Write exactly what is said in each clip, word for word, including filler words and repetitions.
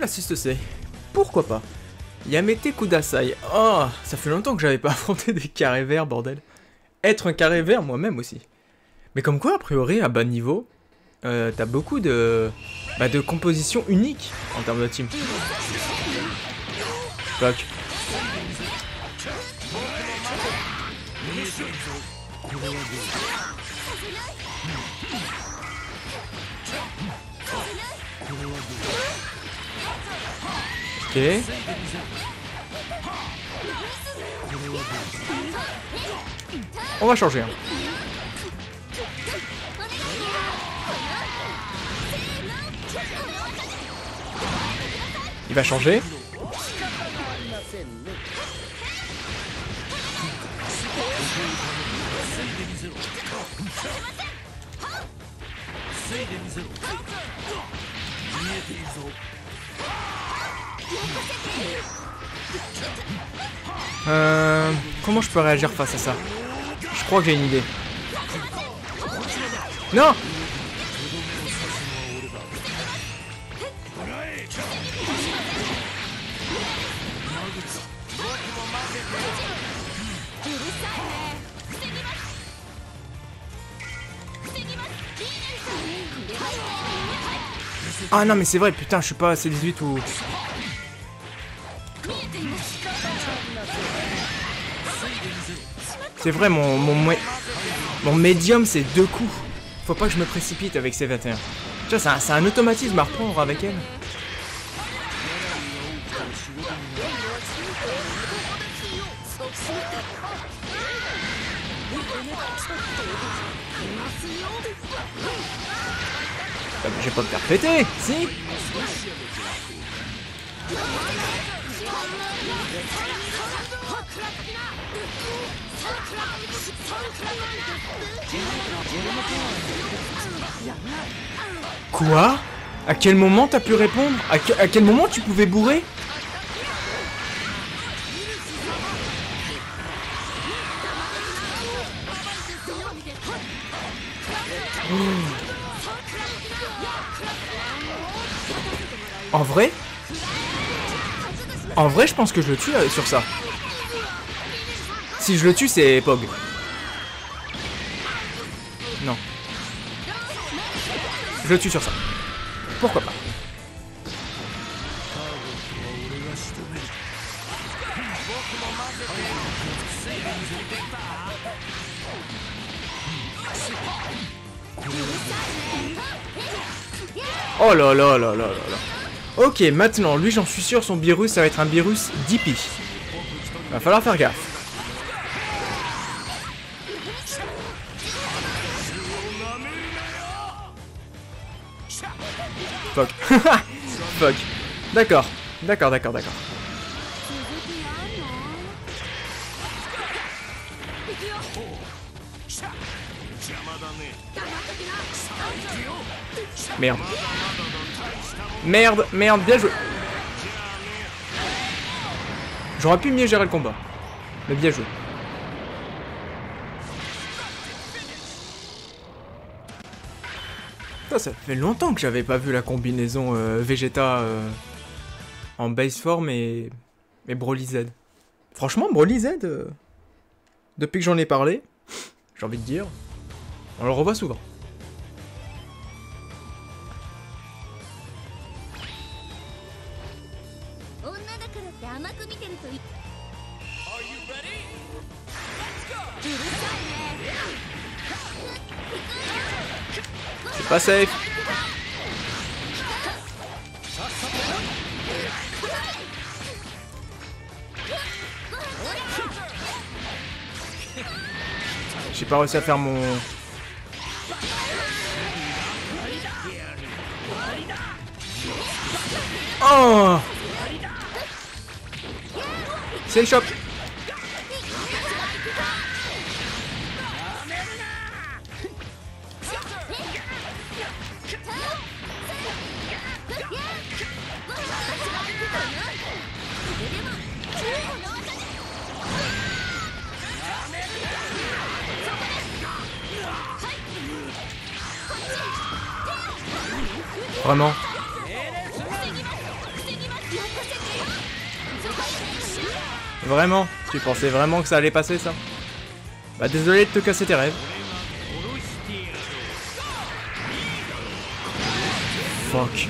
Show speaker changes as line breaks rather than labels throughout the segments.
si c'est. Pourquoi pas. Yamete Kudasai. Oh, ça fait longtemps que j'avais pas affronté des carrés verts, bordel. Être un carré vert moi-même aussi. Mais comme quoi, a priori, à bas niveau, euh, t'as beaucoup de... Bah, de compositions uniques en termes de team. Fuck. Ok. On va changer. Hein. Il va changer. Euh, comment je peux réagir face à ça? Je crois que j'ai une idée. Non! Ah non mais c'est vrai, putain, je suis pas C dix-huit ou... C'est vrai, mon, mon, mon médium c'est deux coups. Faut pas que je me précipite avec ces vingt et un. Tu vois, c'est un, un automatisme à reprendre avec elle. Je vais pas me faire péter, si. Quoi? À quel moment t'as pu répondre? à, que, à quel moment tu pouvais bourrer? mmh. En vrai? En vrai, je pense que je le tue euh, sur ça. Si je le tue, c'est Pog. Non. Je le tue sur ça. Pourquoi pas? Oh là là là là là là. Ok, maintenant, lui, j'en suis sûr, son virus, ça va être un virus D P. Va falloir faire gaffe. Fuck. Fuck. D'accord. D'accord, d'accord, d'accord. Merde. Merde, merde, bien joué. J'aurais pu mieux gérer le combat. Mais bien joué. Ça, ça fait longtemps que j'avais pas vu la combinaison euh, Vegeta euh, en base form et, et Broly Z. Franchement, Broly Z, euh, depuis que j'en ai parlé, j'ai envie de dire, on le revoit souvent. C'est pas safe. J'ai pas réussi à faire mon... Oh! C'est le shop. Vraiment. Vraiment? Tu pensais vraiment que ça allait passer, ça? Bah désolé de te casser tes rêves. Fuck.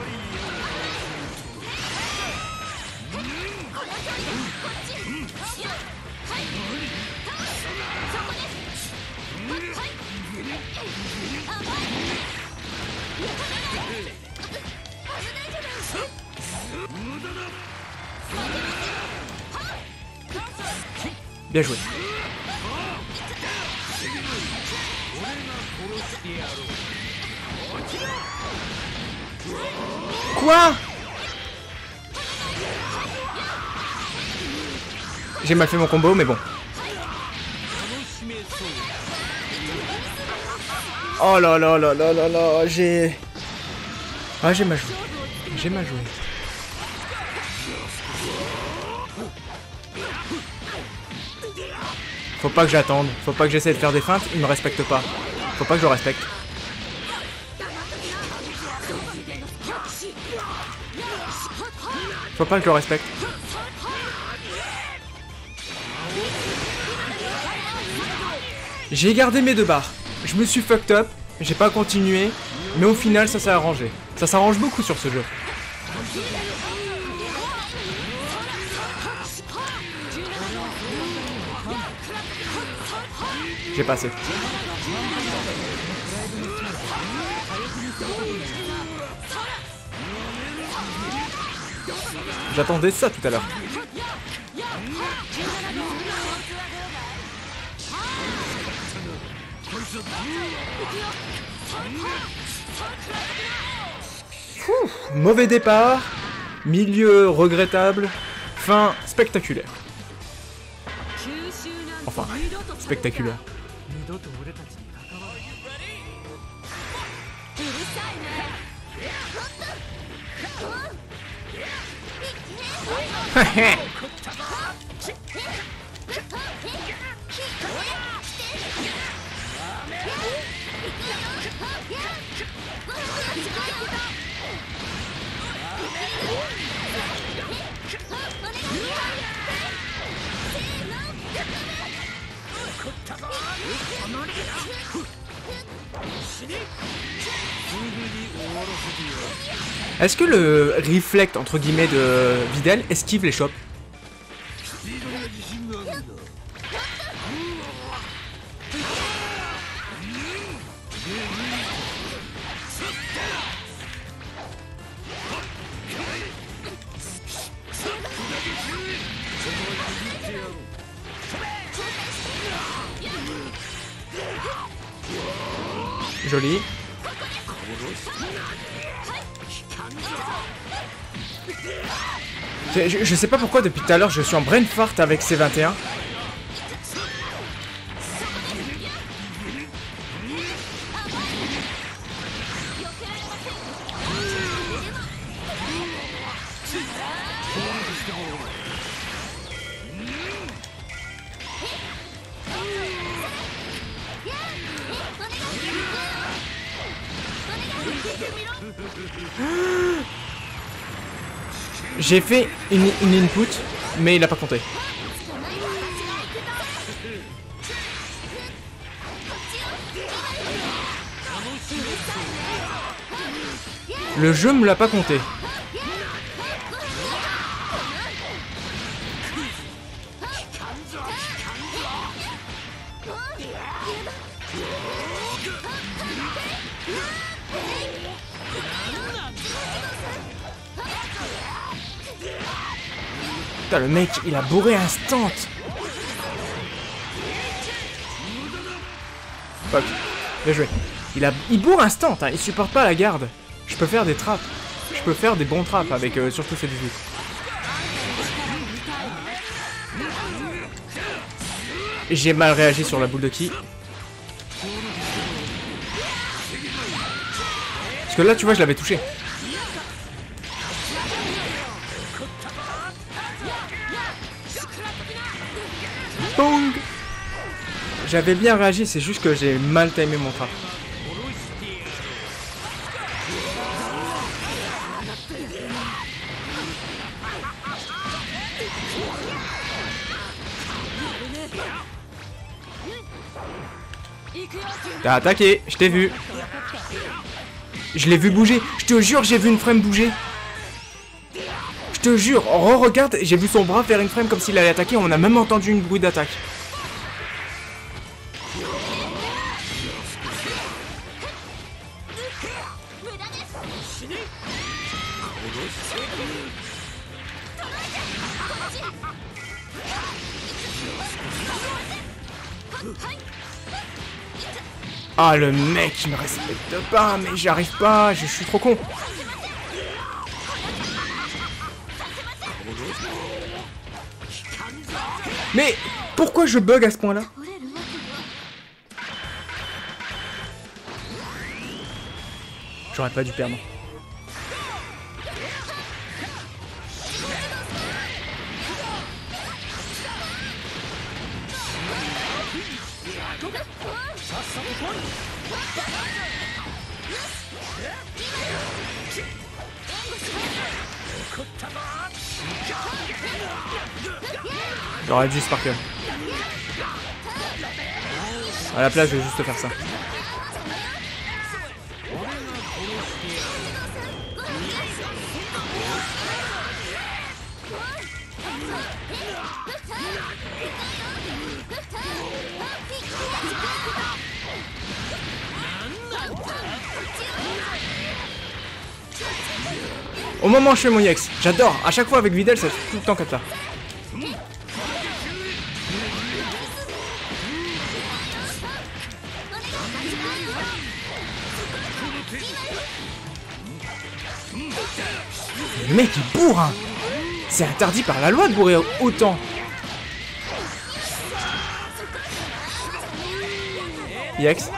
Bien joué. Quoi? J'ai mal fait mon combo, mais bon. Oh là là là là là là, j'ai... Ah, j'ai mal joué. J'ai mal joué. Faut pas que j'attende, faut pas que j'essaie de faire des feintes, il me respecte pas. Faut pas que je le respecte. Faut pas que je le respecte. J'ai gardé mes deux barres. Je me suis fucked up, j'ai pas continué, mais au final ça s'est arrangé. Ça s'arrange beaucoup sur ce jeu. J'ai passé. J'attendais ça tout à l'heure. Mauvais départ, milieu regrettable, fin spectaculaire. Enfin, spectaculaire. Est-ce que le reflect entre guillemets de Videl esquive les chops? Joli. Je, je, je sais pas pourquoi depuis tout à l'heure je suis en brain fart avec C vingt et un. J'ai fait une, une input, mais il a pas compté. Le jeu me l'a pas compté. Putain, le mec, il a bourré instant. Fuck. Bien joué. Il a, il bourre instant, hein. Il supporte pas la garde. Je peux faire des trappes. Je peux faire des bons trappes avec euh, surtout ces dix-huit. J'ai mal réagi sur la boule de ki. Parce que là, tu vois, je l'avais touché. Bong. J'avais bien réagi, c'est juste que j'ai mal timé mon frappe. T'as attaqué, je t'ai vu. Je l'ai vu bouger. Je te jure, j'ai vu une frame bouger. Je te jure, re-regarde, j'ai vu son bras faire une frame comme s'il allait attaquer. On a même entendu une bruit d'attaque. Ah, le mec, il me respecte pas, mais j'arrive pas, je suis trop con. Mais pourquoi je bug à ce point-là? J'aurais pas dû perdre. J'aurais dû Sparkle. À la place, je vais juste faire ça. Au moment où je fais mon E X, j'adore. À chaque fois avec Videl, ça fait tout le temps comme ça. Le mec il bourre hein. C'est interdit par la loi de bourrer autant. E X.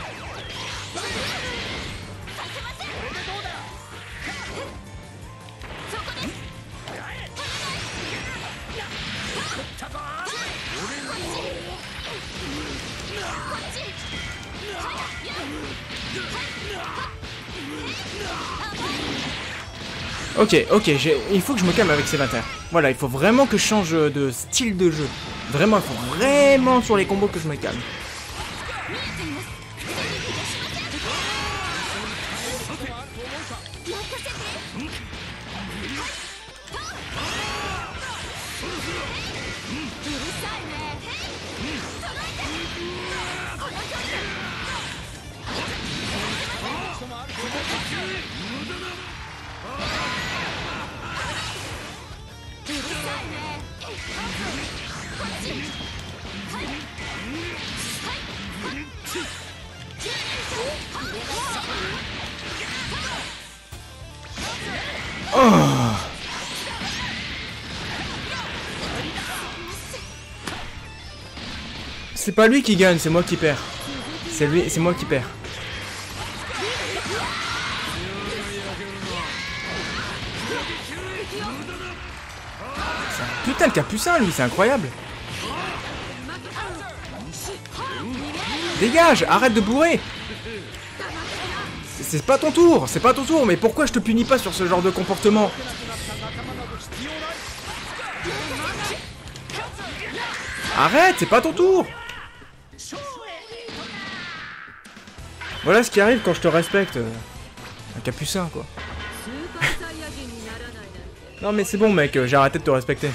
Ok, ok, il faut que je me calme avec ces vingt et un. Voilà, il faut vraiment que je change de style de jeu. Vraiment, il faut vraiment sur les combos que je me calme. Oh. C'est pas lui qui gagne, c'est moi qui perds. C'est lui, c'est moi qui perds. C'est un putain de capucin lui, c'est incroyable. Dégage, arrête de bourrer. C'est pas ton tour, c'est pas ton tour, mais pourquoi je te punis pas sur ce genre de comportement? Arrête, c'est pas ton tour. Voilà ce qui arrive quand je te respecte. Un capucin, quoi. Non mais c'est bon mec, j'ai arrêté de te respecter.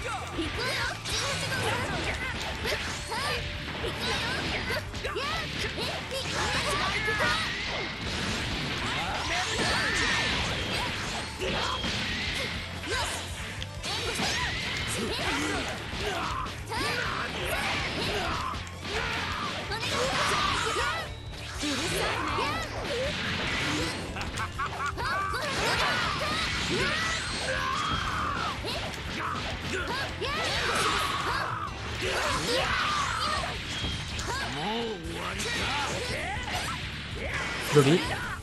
Joli.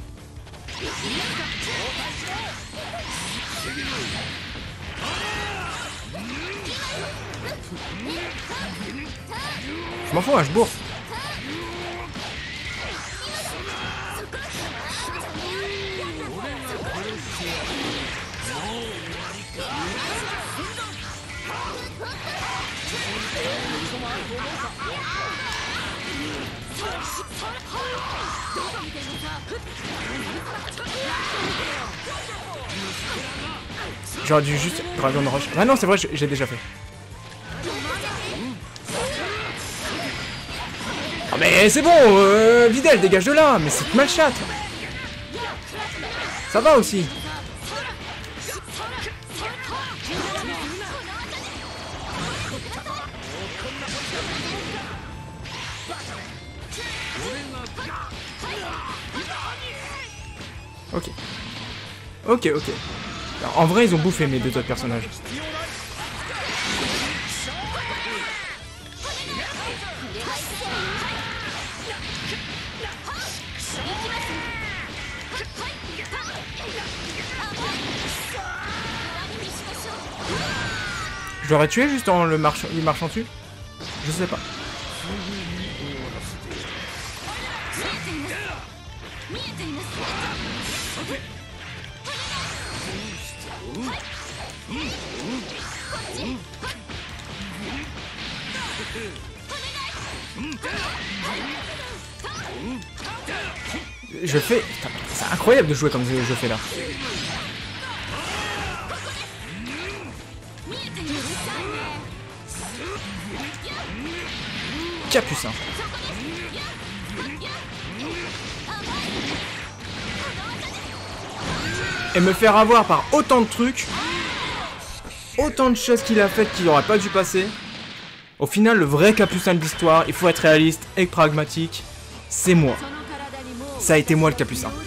Je m'en fous, hein, je bourre. J'aurais dû juste Dragon Rush. Ah non, c'est vrai, j'ai déjà fait. Oh mais c'est bon, euh, Videl, dégage de là. Mais c'est mal chatte. Ça va aussi. Ok. Ok, ok. Alors, en vrai, ils ont bouffé mes deux autres personnages. Je l'aurais tué juste en le marchant, lui marchant dessus? Je sais pas. Je fais... C'est incroyable de jouer comme je fais là. Capucin. Et me faire avoir par autant de trucs, autant de choses qu'il a faites qu'il n'aurait pas dû passer. Au final, le vrai Capucin de l'histoire, il faut être réaliste et pragmatique, c'est moi. Ça a été moi le Capucin.